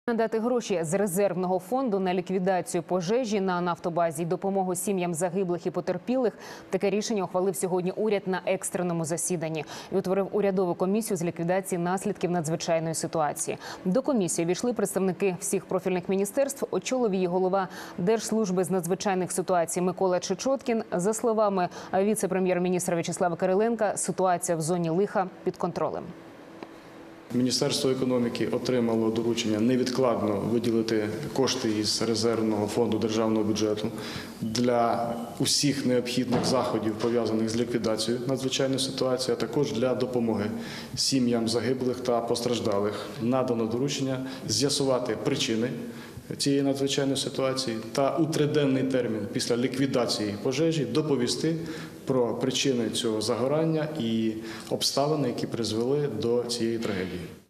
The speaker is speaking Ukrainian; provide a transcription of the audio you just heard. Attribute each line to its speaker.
Speaker 1: Надати гроші з резервного фонду на ліквідацію пожежі на нафтобазі й допомогу сім'ям загиблих і потерпілих. Таке рішення ухвалив сьогодні уряд на екстреному засіданні і утворив урядову комісію з ліквідації наслідків надзвичайної ситуації. До комісії війшли представники всіх профільних міністерств. Очолив її голова Держслужби з надзвичайних ситуацій Микола Чечоткін. За словами віце-прем'єр-міністра В'ячеслава Кириленка, ситуація в зоні лиха під контролем.
Speaker 2: Міністерство економіки отримало доручення невідкладно виділити кошти із резервного фонду державного бюджету для усіх необхідних заходів, пов'язаних з ліквідацією надзвичайної ситуації, а також для допомоги сім'ям загиблих та постраждалих. Надано доручення з'ясувати причини цієї надзвичайної ситуації та у триденний термін після ліквідації пожежі доповісти про причини цього загорання і обставини, які призвели до цієї трагедії.